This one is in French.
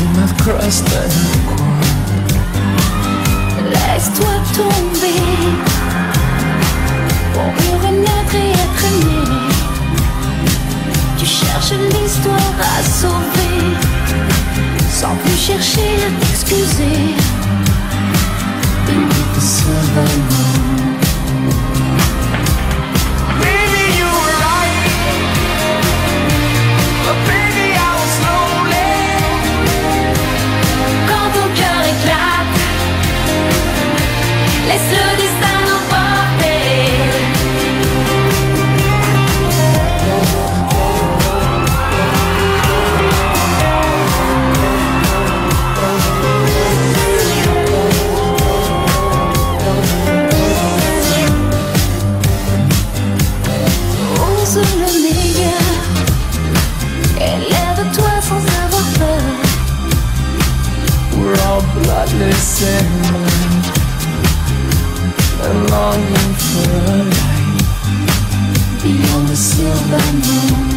might cross the croix. Laisse-toi tomber pour mieux renaître et être aimé. Tu cherches l'histoire à sauver sans plus chercher à t'excuser. Beneath the silver moon. Maybe you were right, but baby I was lonely. Quand ton cœur éclate, laisse le destin nous porter. Ose le meilleur, élève-toi sans avoir peur. We're all bloodless and blind, and longing for a light Beyond the silver moon.